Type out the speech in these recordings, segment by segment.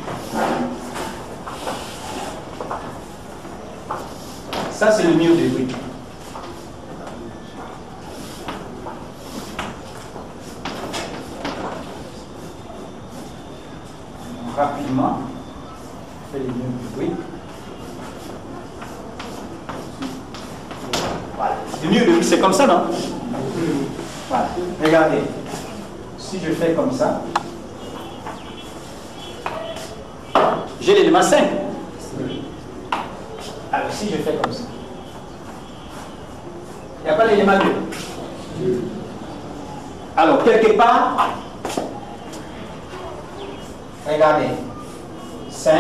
Ça, c'est le mur de briques. Rapidement, on fait les murs de briques. Voilà. Le mur de briques, c'est comme ça, non? Voilà. Regardez. Si je fais comme ça, j'ai l'élément 5. Alors, si je fais comme ça, il n'y a pas l'élément 2. Alors, quelque part, regardez, 5,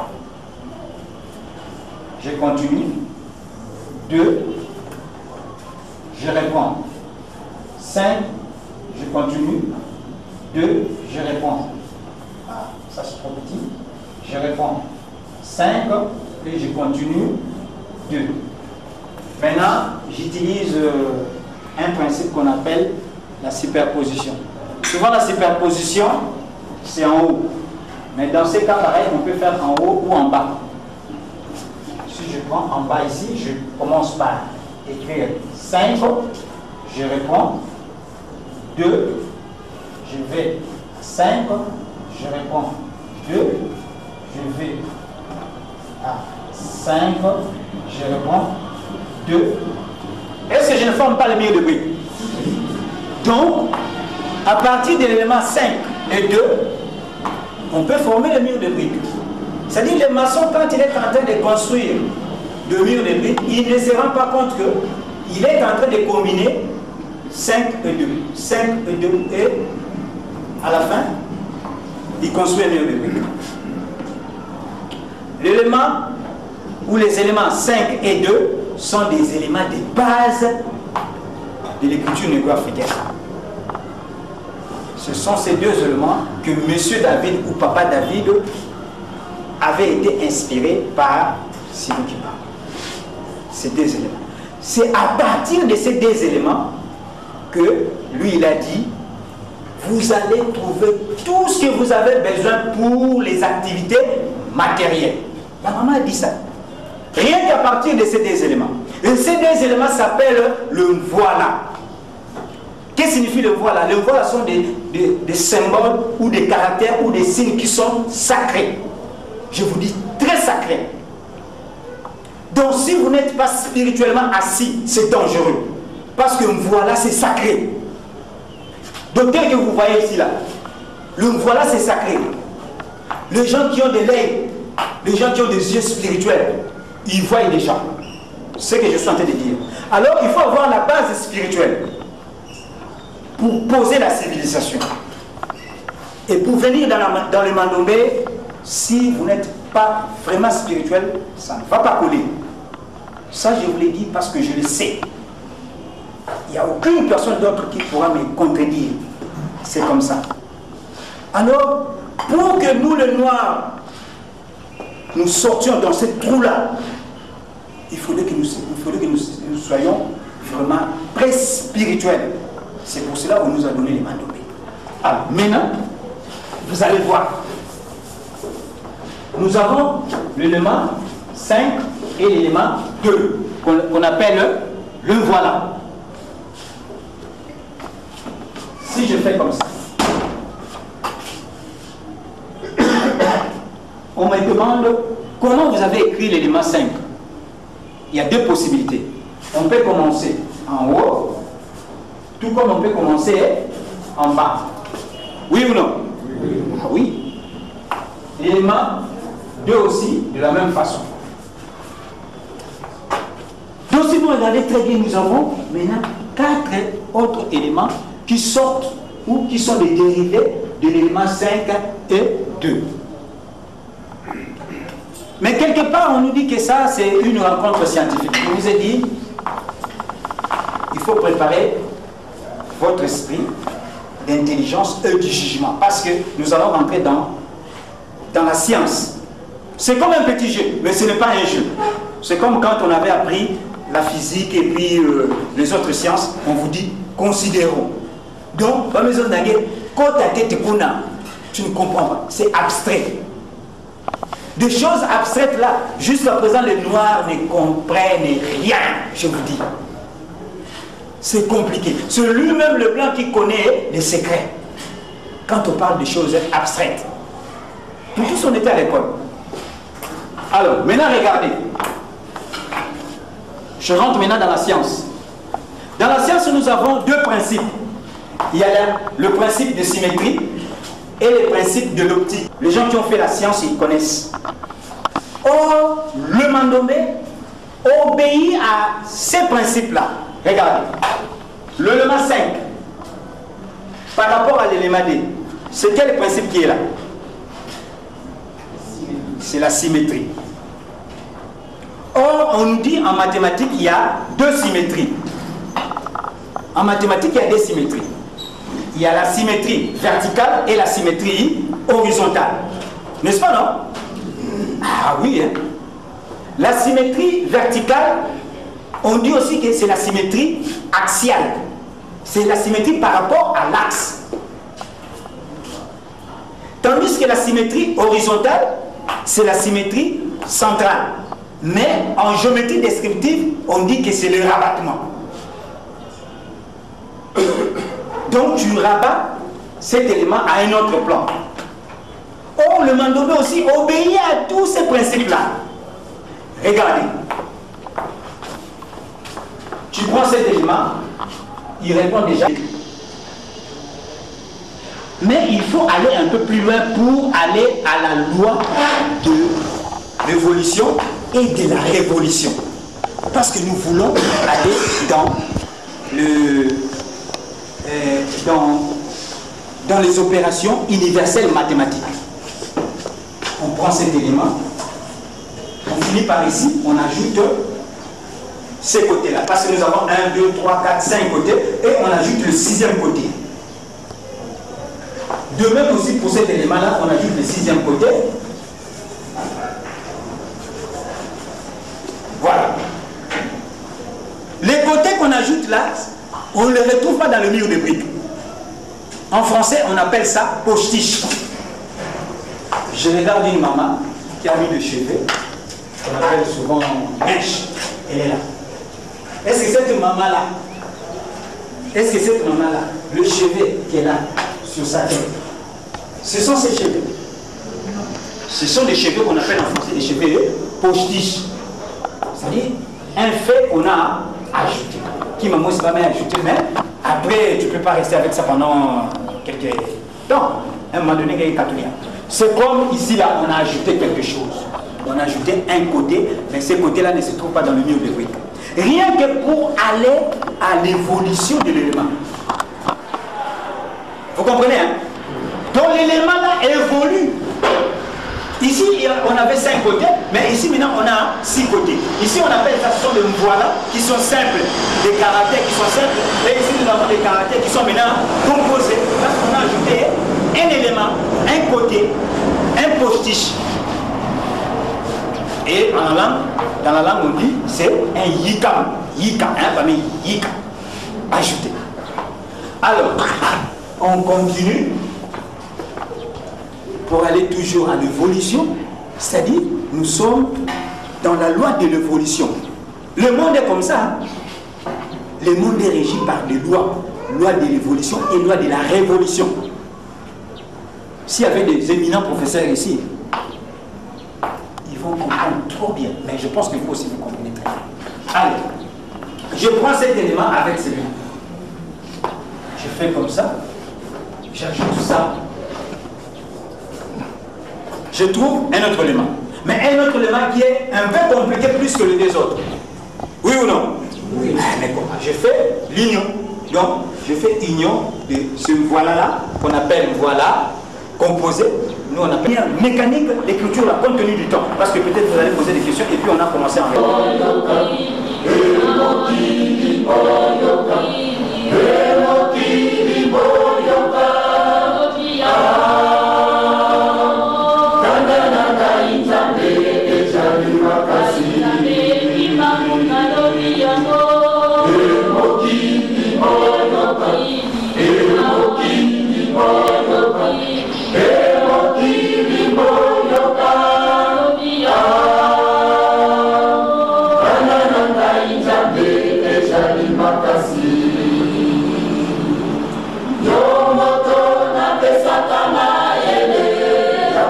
je continue, 2, je réponds, 5, je continue, 2, je réponds. Ah, ça c'est trop petit. Je réponds 5 et je continue 2. Maintenant, j'utilise un principe qu'on appelle la superposition. Souvent, la superposition, c'est en haut. Mais dans ces cas pareil, on peut faire en haut ou en bas. Si je prends en bas ici, je commence par écrire 5, je réponds 2, je vais à 5, je réponds 2, je vais à 5, je réponds 2. Est-ce que je ne forme pas le mur de briques? Donc, à partir de l'élément 5 et 2, on peut former le mur de briques. C'est-à-dire le maçon, quand il est en train de construire le mur de briques, il ne se rend pas compte qu'il est en train de combiner 5 et 2. 5 et 2 et à la fin, il construit un mur de briques. L'élément ou les éléments 5 et 2 sont des éléments de base de l'écriture négro-africaine. Ce sont ces deux éléments que M. David ou Papa David avait été inspiré par Sidi Kiba. Ces deux éléments. C'est à partir de ces deux éléments que lui, il a dit, vous allez trouver tout ce que vous avez besoin pour les activités matérielles. La maman a dit ça. Rien qu'à partir de ces deux éléments. Et ces deux éléments s'appellent le voilà. Qu'est-ce que signifie le voilà? Le voilà sont des symboles ou des caractères ou des signes qui sont sacrés. Je vous dis très sacrés. Donc si vous n'êtes pas spirituellement assis, c'est dangereux. Parce que voilà, c'est sacré. Donc tel que vous voyez ici là, le voilà c'est sacré. Les gens qui ont de l'œil, les gens qui ont des yeux spirituels, ils voient les gens. C'est ce que je suis en train de dire. Alors il faut avoir la base spirituelle pour poser la civilisation. Et pour venir dans le Mandombe, si vous n'êtes pas vraiment spirituel, ça ne va pas coller. Ça je vous l'ai dit parce que je le sais. Il n'y a aucune personne d'autre qui pourra me contredire. C'est comme ça. Alors, pour que nous, les Noirs, nous sortions dans ce trou-là, il faudrait que nous soyons vraiment très spirituels. C'est pour cela qu'on nous a donné les Mandombe. Alors, maintenant, vous allez voir. Nous avons l'élément 5 et l'élément 2, qu'on appelle le voilà. Si je fais comme ça, on me demande comment vous avez écrit l'élément 5. Il y a deux possibilités. On peut commencer en haut, tout comme on peut commencer en bas. Oui ou non? Oui. Ah oui. L'élément 2 aussi, de la même façon. Donc si vous regardez très bien, nous avons maintenant 4 autres éléments qui sortent ou qui sont des dérivés de l'élément 5 et 2. Mais quelque part, on nous dit que ça, c'est une rencontre scientifique. Je vous ai dit, il faut préparer votre esprit d'intelligence et du jugement. Parce que nous allons rentrer dans la science. C'est comme un petit jeu, mais ce n'est pas un jeu. C'est comme quand on avait appris la physique et puis les autres sciences, on vous dit, considérons. Donc, pas besoin d'aller, quand ta tête est tu ne comprends pas. C'est abstrait. Des choses abstraites là. Jusqu'à présent, les Noirs ne comprennent rien, je vous dis. C'est compliqué. C'est lui-même le blanc qui connaît les secrets. Quand on parle de choses abstraites. Nous tous, on était à l'école. Alors, maintenant, regardez. Je rentre maintenant dans la science. Dans la science, nous avons deux principes. Il y a le principe de symétrie et le principe de l'optique. Les gens qui ont fait la science, ils connaissent. Or, le Mandombe obéit à ces principes-là. Regardez. L'élément 5, par rapport à l'élément D, c'est quel principe qui est là? C'est la symétrie. Or, on nous dit en mathématiques, il y a deux symétries. En mathématiques, il y a des symétries. Il y a la symétrie verticale et la symétrie horizontale. N'est-ce pas, non? Ah oui, hein? La symétrie verticale, on dit aussi que c'est la symétrie axiale. C'est la symétrie par rapport à l'axe. Tandis que la symétrie horizontale, c'est la symétrie centrale. Mais en géométrie descriptive, on dit que c'est le rabattement. Donc tu rabats cet élément à un autre plan. Or, le Mandombe aussi obéit à tous ces principes-là. Regardez. Tu prends cet élément, il répond déjà. Mais il faut aller un peu plus loin pour aller à la loi de l'évolution et de la révolution. Parce que nous voulons aller dans les opérations universelles mathématiques. On prend cet élément, on finit par ici, on ajoute ces côtés-là. Parce que nous avons 1, 2, 3, 4, 5 côtés, et on ajoute le 6e côté. De même aussi pour cet élément-là, on ajoute le 6e côté. Voilà. Les côtés qu'on ajoute là, on ne les retrouve pas dans le mur de briques. En français, on appelle ça postiche. Je regarde une maman qui a mis des cheveux, qu'on appelle souvent mèche. Elle est là. Est-ce que cette maman-là, le cheveu qui est là, sur sa tête, ce sont ses cheveux? Ce sont des cheveux qu'on appelle en français des cheveux postiches. C'est-à-dire un fait qu'on a ajouté. Qui m'a pas même ajouté, mais après, tu ne peux pas rester avec ça pendant quelques temps. À un moment donné, il y a catholique. C'est comme ici, là, on a ajouté quelque chose. On a ajouté un côté, mais ce côté-là ne se trouve pas dans le mur de briques. Rien que pour aller à l'évolution de l'élément. Vous comprenez, hein? Donc l'élément là évolue. Ici, on avait 5 côtés, mais ici maintenant on a 6 côtés. Ici on appelle ça, ce sont des voilà qui sont simples, des caractères qui sont simples. Et ici nous avons des caractères qui sont maintenant composés. Parce qu'on a ajouté un élément, un côté, un postiche. Et dans la langue on dit c'est un yikam. Yika, hein, famille yika. Ajouté. Alors, on continue pour aller toujours à l'évolution, c'est-à-dire nous sommes dans la loi de l'évolution. Le monde est comme ça. Hein? Le monde est régi par des lois. Loi de l'évolution et loi de la révolution. S'il y avait des éminents professeurs ici, ils vont comprendre trop bien. Mais je pense que vous aussi vous comprenez très bien. Allez, je prends cet élément avec celui-là. Je fais comme ça. J'ajoute ça. Je trouve un autre élément. Mais un autre élément qui est un peu compliqué plus que les deux autres. Oui ou non? Oui. Mais comment? Je fais l'union. Donc, je fais union de ce voilà-là, qu'on appelle voilà, composé. Nous, on appelle mécanique d'écriture, compte tenu du temps. Parce que peut-être vous allez poser des questions et puis on a commencé en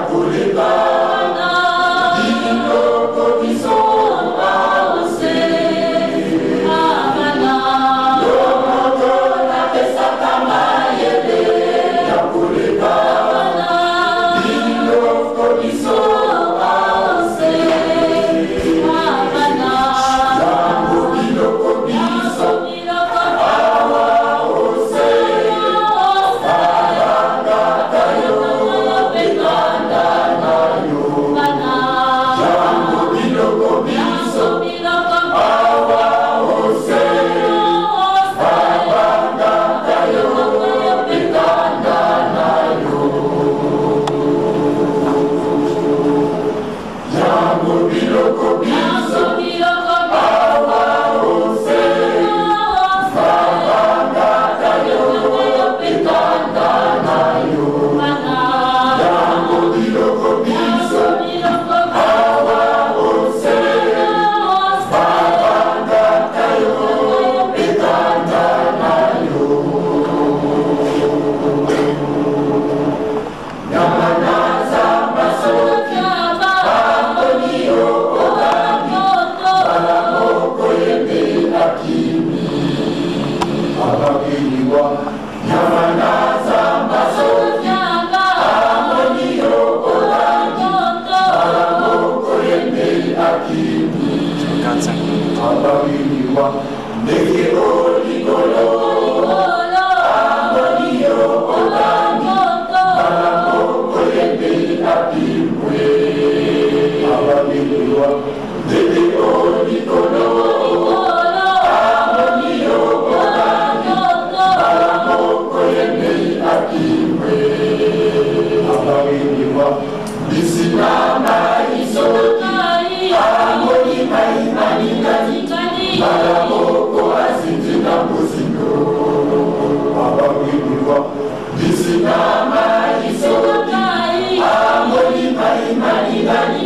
Bisina mai so kai, amoni mai mani